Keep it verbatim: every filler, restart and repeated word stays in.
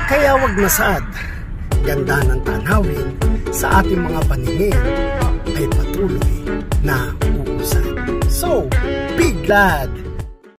Kaya wag nasad, ganda ng tanawin sa ating mga paningin ay patuloy na uusad. So, be glad!